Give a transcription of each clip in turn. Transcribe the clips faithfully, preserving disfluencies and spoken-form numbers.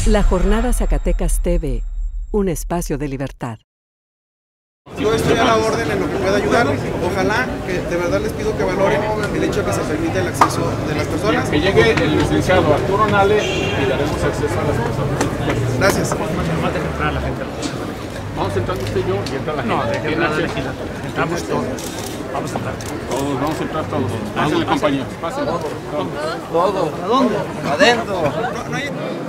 La Jornada Zacatecas T V, un espacio de libertad. Yo estoy a la orden en lo que pueda ayudar. Ojalá que de verdad les pido que valoren el hecho de que se permite el acceso de las personas. Que llegue el licenciado Arturo Nale y daremos acceso a las personas. Gracias. Vamos a entrar la gente. Vamos entrando usted y yo y entra la gente. No, de que entra la legislatura. Entramos todos. Vamos a entrar. Todos, vamos a entrar todos. Pásenle, compañeros. Pásenle. Todos. ¿A dónde? Adentro. No, no hay...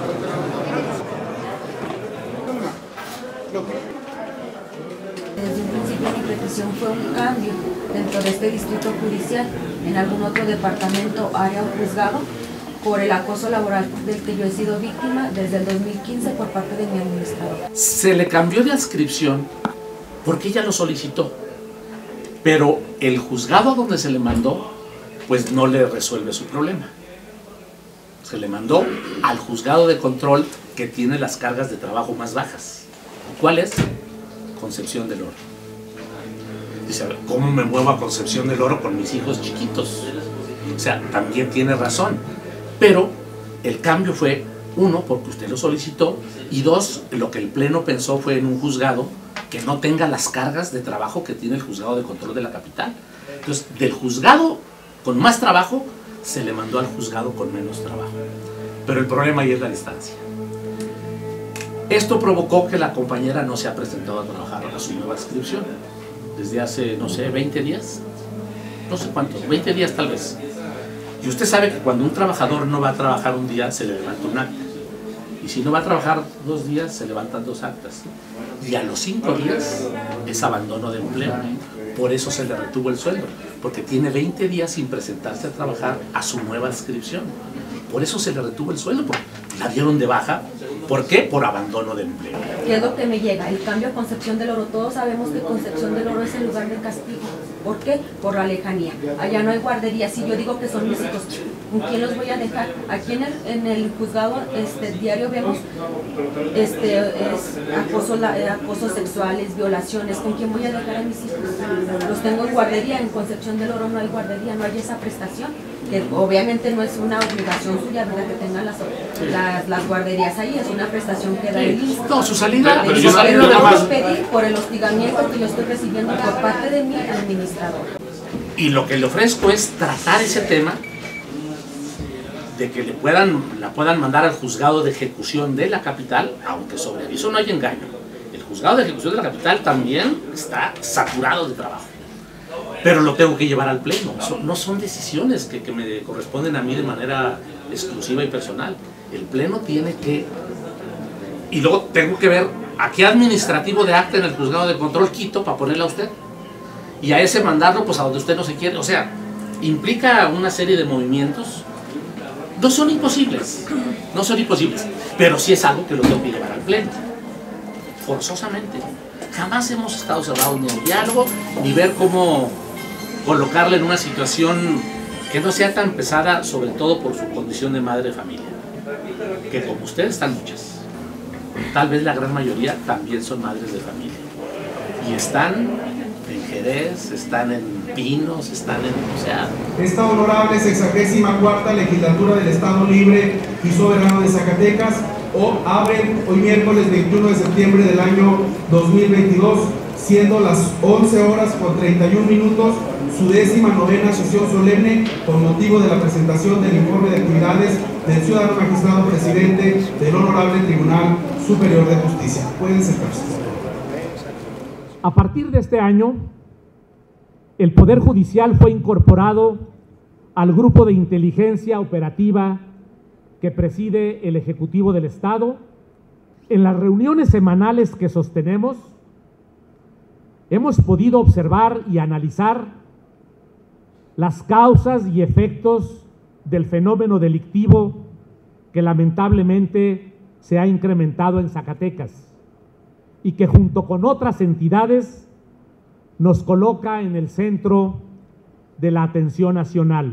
Desde un principio mi petición fue un cambio dentro de este distrito judicial en algún otro departamento, área o juzgado por el acoso laboral del que yo he sido víctima desde el dos mil quince por parte de mi administrador. Se le cambió de adscripción porque ella lo solicitó, pero el juzgado donde se le mandó pues no le resuelve su problema. Se le mandó al juzgado de control que tiene las cargas de trabajo más bajas. ¿Cuál es? Concepción del Oro. Dice, a ver, ¿cómo me muevo a Concepción del Oro con mis hijos chiquitos? O sea, también tiene razón. Pero el cambio fue, uno, porque usted lo solicitó, y dos, lo que el Pleno pensó fue en un juzgado que no tenga las cargas de trabajo que tiene el juzgado de control de la capital. Entonces, del juzgado con más trabajo, se le mandó al juzgado con menos trabajo. Pero el problema ahí es la distancia. Esto provocó que la compañera no se ha presentado a trabajar a su nueva adscripción desde hace, no sé, veinte días, no sé cuántos, veinte días tal vez. Y usted sabe que cuando un trabajador no va a trabajar un día, se le levanta un acta. Y si no va a trabajar dos días, se levantan dos actas. Y a los cinco días es abandono de empleo. Por eso se le retuvo el sueldo, porque tiene veinte días sin presentarse a trabajar a su nueva adscripción. Por eso se le retuvo el sueldo, porque la dieron de baja. ¿Por qué? Por abandono de empleo. ¿Qué es lo que me llega? El cambio a Concepción del Oro. Todos sabemos que Concepción del Oro es el lugar de castigo. ¿Por qué? Por la lejanía. Allá no hay guardería. Si yo digo que son mis hijos, ¿con quién los voy a dejar? Aquí en el, en el juzgado este, diario vemos este, es, acoso, la, acosos sexuales, violaciones. ¿Con quién voy a dejar a mis hijos? Los tengo en guardería. En Concepción del Oro no hay guardería, no hay esa prestación. Que obviamente no es una obligación suya, ¿verdad? Que tengan las, las, las guarderías ahí, es una prestación que da el I S S S. No, su salida, pero yo salida lo debemos pedir por el hostigamiento que yo estoy recibiendo por parte de mi administrador. Y lo que le ofrezco es tratar ese tema de que le puedan, la puedan mandar al juzgado de ejecución de la capital, aunque sobre aviso no hay engaño. El juzgado de ejecución de la capital también está saturado de trabajo. Pero lo tengo que llevar al Pleno. No son decisiones que, que me corresponden a mí de manera exclusiva y personal. El Pleno tiene que... Y luego tengo que ver a qué administrativo de acta en el juzgado de control quito para ponerla a usted. Y a ese mandarlo pues a donde usted no se quiere. O sea, implica una serie de movimientos. No son imposibles. No son imposibles. Pero sí es algo que lo tengo que llevar al Pleno. Forzosamente. Jamás hemos estado cerrados ni al diálogo, ni ver cómo colocarle en una situación que no sea tan pesada, sobre todo por su condición de madre de familia. Que como ustedes están muchas. Tal vez la gran mayoría también son madres de familia. Y están en Jerez, están en Pinos, están en... O sea... Esta honorable sexagésima cuarta legislatura del Estado Libre y Soberano de Zacatecas o abre hoy miércoles veintiuno de septiembre del año dos mil veintidós, siendo las once horas con treinta y un minutos, su décima novena sesión solemne con motivo de la presentación del informe de actividades del ciudadano magistrado presidente del Honorable Tribunal Superior de Justicia. Pueden sentarse. A partir de este año, el Poder Judicial fue incorporado al Grupo de Inteligencia Operativa que preside el Ejecutivo del Estado. En las reuniones semanales que sostenemos, hemos podido observar y analizar las causas y efectos del fenómeno delictivo que lamentablemente se ha incrementado en Zacatecas y que junto con otras entidades nos coloca en el centro de la atención nacional.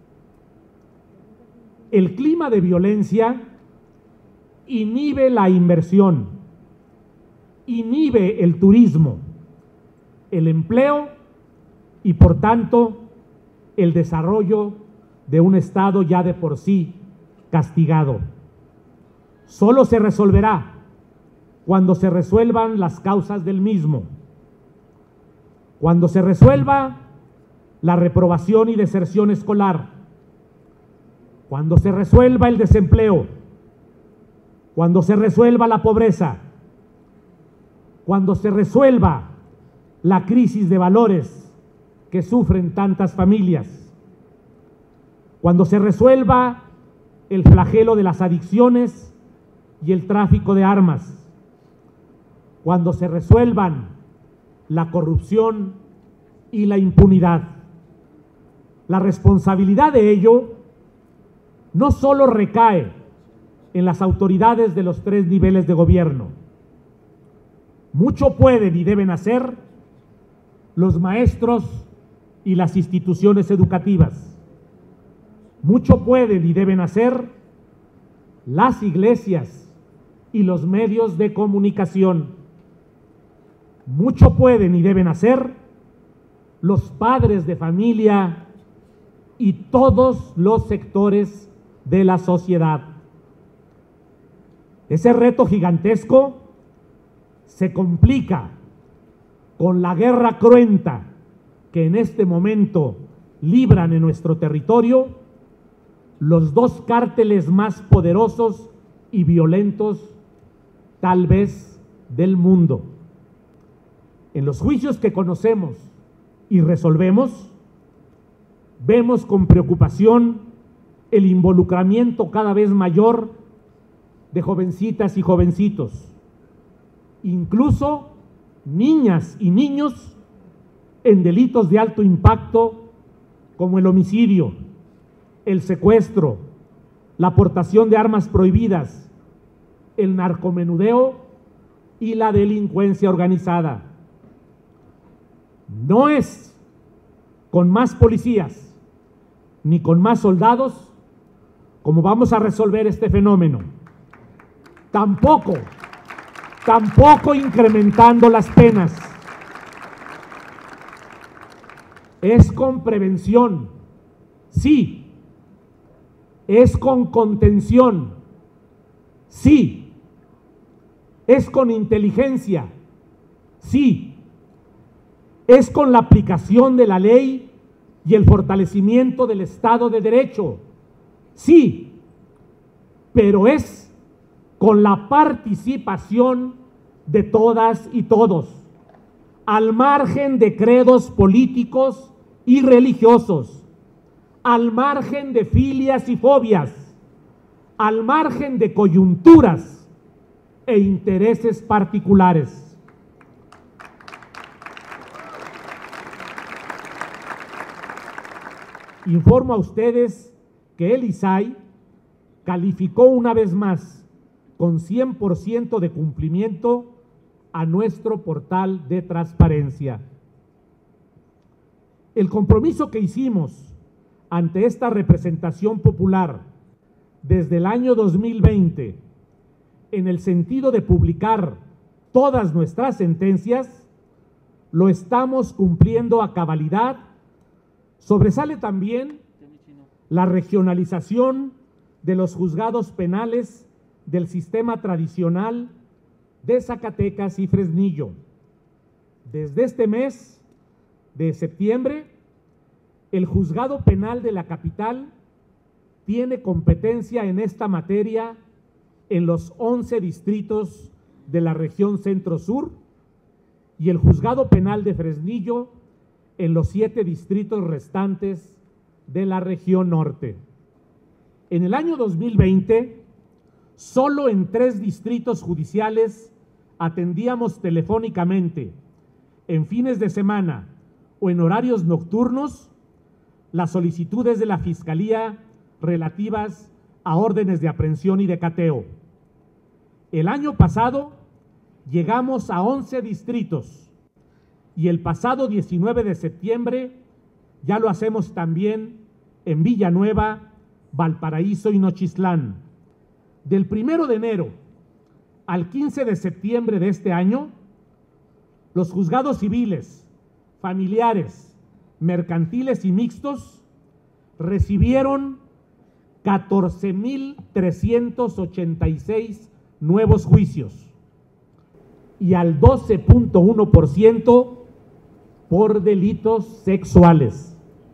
El clima de violencia inhibe la inversión, inhibe el turismo, el empleo y por tanto el desarrollo de un Estado ya de por sí castigado. solo se resolverá cuando se resuelvan las causas del mismo, cuando se resuelva la reprobación y deserción escolar, cuando se resuelva el desempleo, cuando se resuelva la pobreza, cuando se resuelva la crisis de valores que sufren tantas familias, cuando se resuelva el flagelo de las adicciones y el tráfico de armas, cuando se resuelvan la corrupción y la impunidad. La responsabilidad de ello no solo recae en las autoridades de los tres niveles de gobierno. Mucho pueden y deben hacer los maestros y las instituciones educativas. Mucho pueden y deben hacer las iglesias y los medios de comunicación. Mucho pueden y deben hacer los padres de familia y todos los sectores de la sociedad. Ese reto gigantesco se complica con la guerra cruenta que en este momento libran en nuestro territorio los dos cárteles más poderosos y violentos, tal vez, del mundo. En los juicios que conocemos y resolvemos, vemos con preocupación el involucramiento cada vez mayor de jovencitas y jovencitos, incluso niñas y niños en delitos de alto impacto como el homicidio, el secuestro, la aportación de armas prohibidas, el narcomenudeo y la delincuencia organizada. No es con más policías ni con más soldados como vamos a resolver este fenómeno. Tampoco, tampoco incrementando las penas. Es con prevención, sí. Es con contención, sí. Es con inteligencia, sí. Es con la aplicación de la ley y el fortalecimiento del Estado de Derecho, sí. Pero es con la participación de todas y todos, al margen de credos políticos y religiosos, al margen de filias y fobias, al margen de coyunturas e intereses particulares. Informo a ustedes que el I S A I calificó una vez más con cien por ciento de cumplimiento a nuestro portal de transparencia. El compromiso que hicimos ante esta representación popular desde el año dos mil veinte en el sentido de publicar todas nuestras sentencias, lo estamos cumpliendo a cabalidad. Sobresale también la regionalización de los juzgados penales del sistema tradicional de Zacatecas y Fresnillo. Desde este mes de septiembre, el juzgado penal de la capital tiene competencia en esta materia en los once distritos de la región centro-sur y el juzgado penal de Fresnillo en los siete distritos restantes de la región norte. En el año dos mil veinte, solo en tres distritos judiciales atendíamos telefónicamente, en fines de semana o en horarios nocturnos, las solicitudes de la Fiscalía relativas a órdenes de aprehensión y de cateo. El año pasado llegamos a once distritos y el pasado diecinueve de septiembre ya lo hacemos también en Villanueva, Valparaíso y Nochistlán. Del primero de enero al quince de septiembre de este año, los juzgados civiles, familiares, mercantiles y mixtos recibieron catorce mil trescientos ochenta y seis nuevos juicios y al doce punto uno por ciento por delitos sexuales.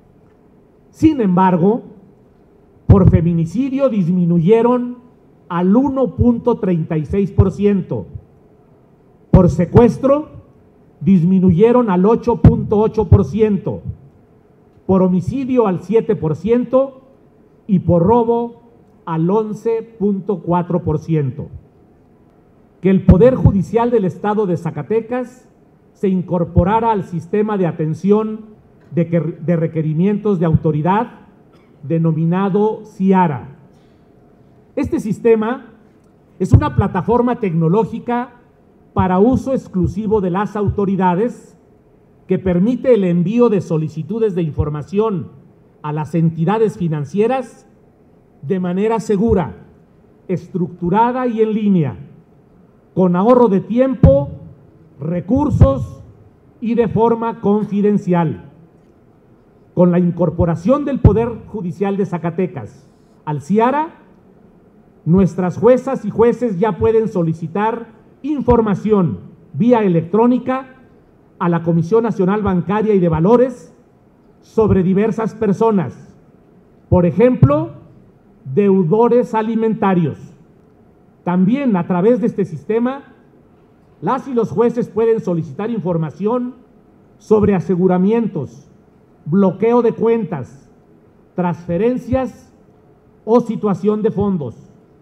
Sin embargo, por feminicidio disminuyeron al uno punto treinta y seis por ciento, por secuestro disminuyeron al ocho punto ocho por ciento, por homicidio al siete por ciento y por robo al once punto cuatro por ciento. Que el Poder Judicial del Estado de Zacatecas se incorporara al sistema de atención de, que, de requerimientos de autoridad denominado CIARA. Este sistema es una plataforma tecnológica para uso exclusivo de las autoridades que permite el envío de solicitudes de información a las entidades financieras de manera segura, estructurada y en línea, con ahorro de tiempo, recursos y de forma confidencial. Con la incorporación del Poder Judicial de Zacatecas al CIARA, nuestras juezas y jueces ya pueden solicitar información vía electrónica a la Comisión Nacional Bancaria y de Valores sobre diversas personas, por ejemplo, deudores alimentarios. También a través de este sistema, las y los jueces pueden solicitar información sobre aseguramientos, bloqueo de cuentas, transferencias o situación de fondos.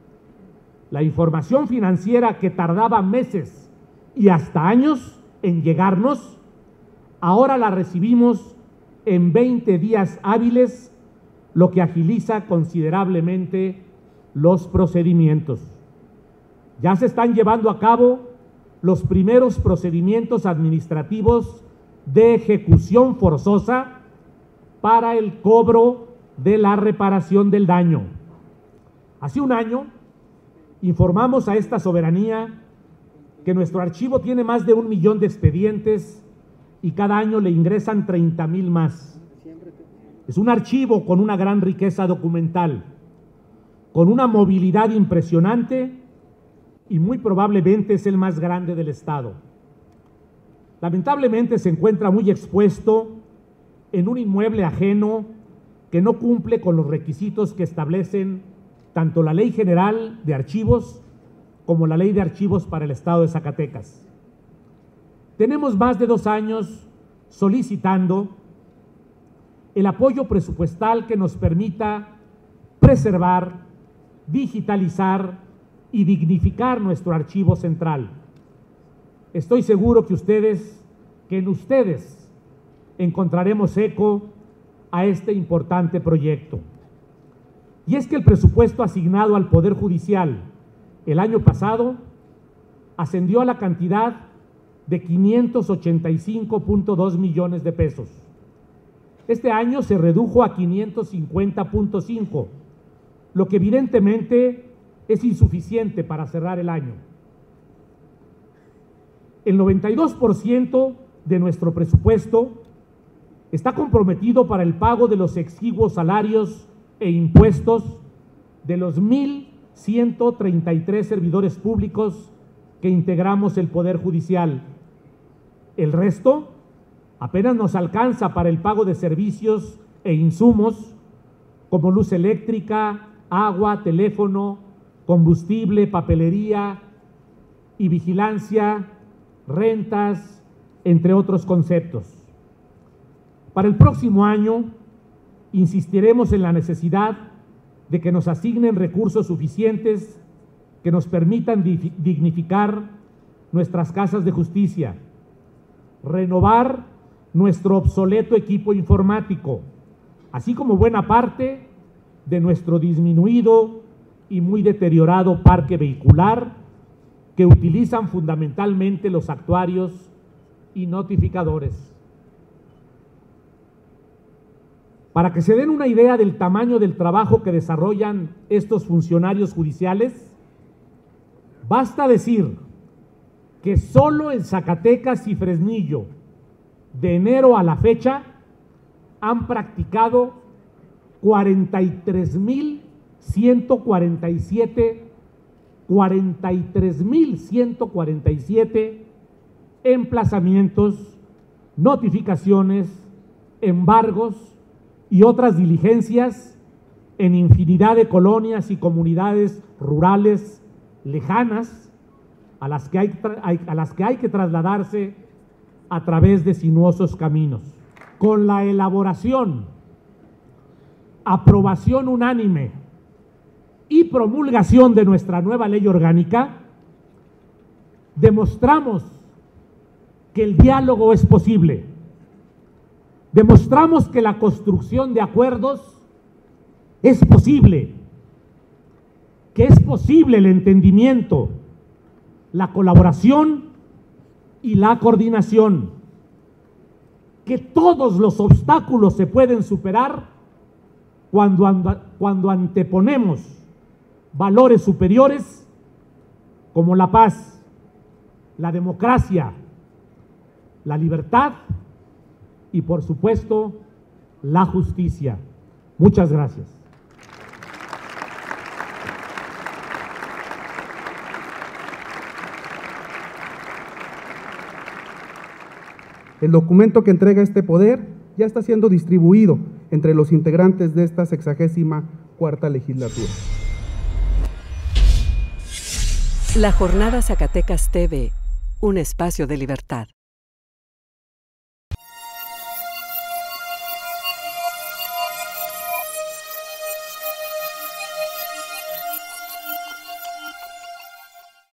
La información financiera que tardaba meses y hasta años en llegarnos, ahora la recibimos en veinte días hábiles, lo que agiliza considerablemente los procedimientos. Ya se están llevando a cabo los primeros procedimientos administrativos de ejecución forzosa para el cobro de la reparación del daño. Hace un año informamos a esta soberanía que nuestro archivo tiene más de un millón de expedientes y cada año le ingresan treinta mil más. Es un archivo con una gran riqueza documental, con una movilidad impresionante y muy probablemente es el más grande del Estado. Lamentablemente se encuentra muy expuesto en un inmueble ajeno que no cumple con los requisitos que establecen tanto la Ley General de Archivos como la Ley de Archivos para el Estado de Zacatecas. Tenemos más de dos años solicitando el apoyo presupuestal que nos permita preservar, digitalizar y dignificar nuestro archivo central. Estoy seguro que ustedes, que en ustedes encontraremos eco a este importante proyecto. Y es que el presupuesto asignado al Poder Judicial el año pasado ascendió a la cantidad de quinientos ochenta y cinco punto dos millones de pesos. Este año se redujo a quinientos cincuenta punto cinco, lo que evidentemente es insuficiente para cerrar el año. El noventa y dos por ciento de nuestro presupuesto está comprometido para el pago de los exiguos salarios e impuestos de los mil ciento treinta y tres servidores públicos que integramos el Poder Judicial. El resto apenas nos alcanza para el pago de servicios e insumos como luz eléctrica, agua, teléfono, combustible, papelería y vigilancia, rentas, entre otros conceptos. Para el próximo año insistiremos en la necesidad de que nos asignen recursos suficientes que nos permitan dignificar nuestras casas de justicia, renovar nuestro obsoleto equipo informático, así como buena parte de nuestro disminuido y muy deteriorado parque vehicular que utilizan fundamentalmente los actuarios y notificadores. Para que se den una idea del tamaño del trabajo que desarrollan estos funcionarios judiciales, basta decir que solo en Zacatecas y Fresnillo, de enero a la fecha, han practicado cuarenta y tres mil ciento cuarenta y siete, cuarenta y tres mil ciento cuarenta y siete emplazamientos, notificaciones, embargos y otras diligencias en infinidad de colonias y comunidades rurales lejanas a las que hay, a las que hay que trasladarse a través de sinuosos caminos. Con la elaboración, aprobación unánime y promulgación de nuestra nueva ley orgánica, demostramos que el diálogo es posible. Demostramos que la construcción de acuerdos es posible, que es posible el entendimiento, la colaboración y la coordinación, que todos los obstáculos se pueden superar cuando, anda, cuando anteponemos valores superiores como la paz, la democracia, la libertad y, por supuesto, la justicia. Muchas gracias. El documento que entrega este poder ya está siendo distribuido entre los integrantes de esta sexagésima cuarta legislatura. La Jornada Zacatecas T V, un espacio de libertad.